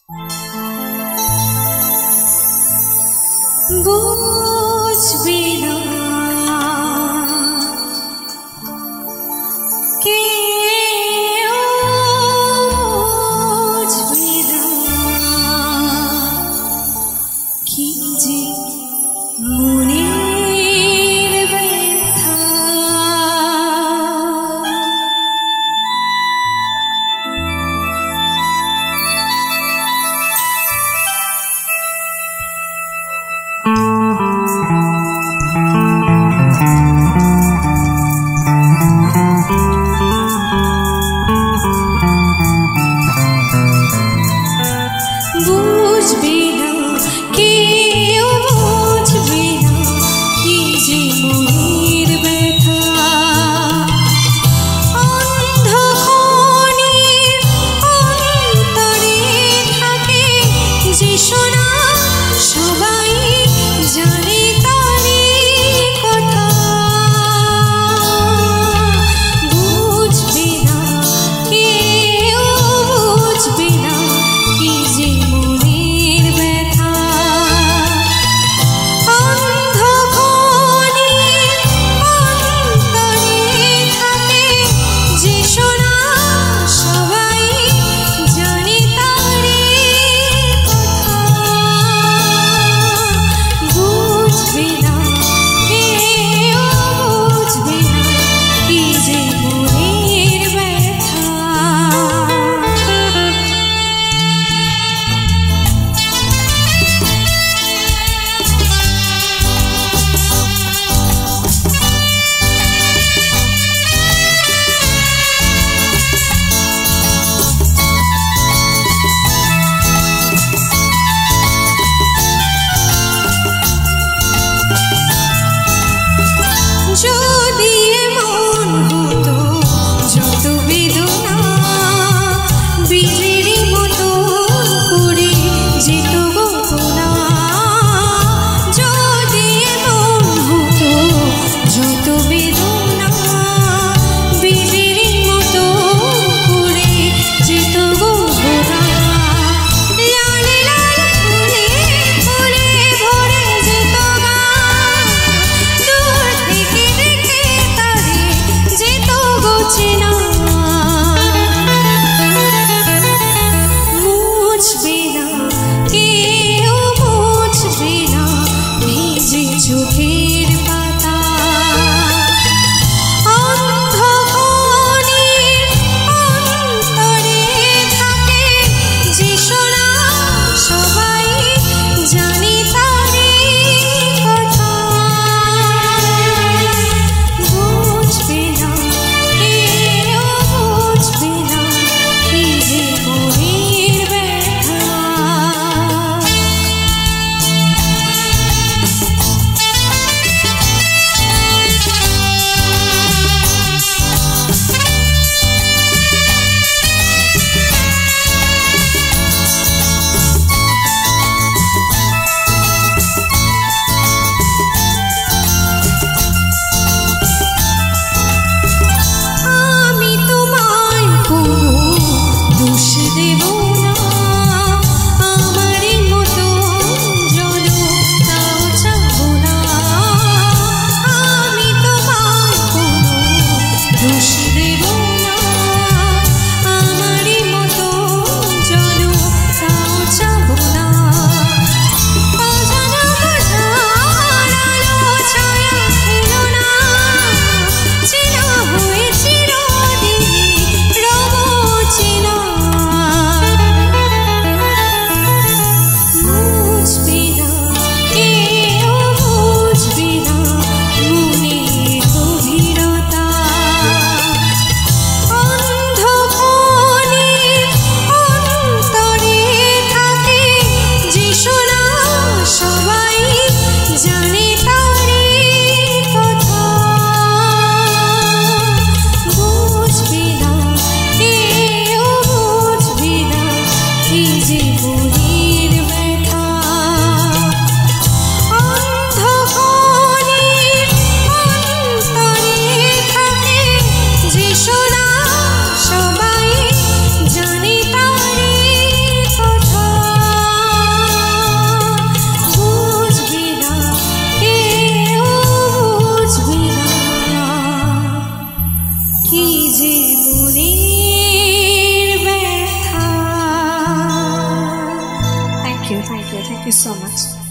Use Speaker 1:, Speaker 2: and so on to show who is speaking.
Speaker 1: বুঝবি না কেউ বুঝবি না কি যে মনের ব্যথা। বুঝবি না কেউ বুঝবি না কি যে মনের ব্যথা। অন্ধকারের অন্তরে থাকে যে সোনা সবাই জানে তারই কথা। বুঝবি না কেউ বুঝবি না কি যে মনের ব্যথা। অন্ধকারের অন্তরে থাকে যে সোনা সবাই জানে তারই কথা। বুঝবি না কেউ বুঝবি না কি যে মনের ব্যথা। যদি এমন হতো যত বেদনা বীজের মতো করে যেত গোপনা। যদি এমন হতো যত বেদনা বীজের মতো করে যেত গোপনা। লাল লাল ফুলে ফুলে ভরে যেত গান। দূর থেকে দেখে তারে যেত গোচেনা। মুছবে না কেউ মুছবে না ভিজে চোখের পাতা। অন্ধকারের অন্তরে থাকে যে সোনা সবাই জানে তারই কথা। বুঝবে না কেউ বুঝবে না কি যে মনের ব্যথা। আমি তোমায় কোনো দোষ দেব না। আমার মতো জনতাও চাব না। আমি তোমায় কোনো দোষ দেব না। আমার মতো জনতাও চাব না। অজানা বোঝার আলো ছায়া খেলো না। চেনা হয়ে চিরদিনই রব চেনা। বুঝবি না কেউ বুঝবি না মনের গভীরতা। অন্ধকারের অন্তরে থাকে যে সোনা সবাই জানে তারই কথা। বুঝবি না কেউ বুঝবি না কি যে মনের ব্যথা। অন্ধকারের অন্তরে থাকে যে সোনা সবাই জানে তারই কথা। যে মনের ব্যথা। Thank you so much.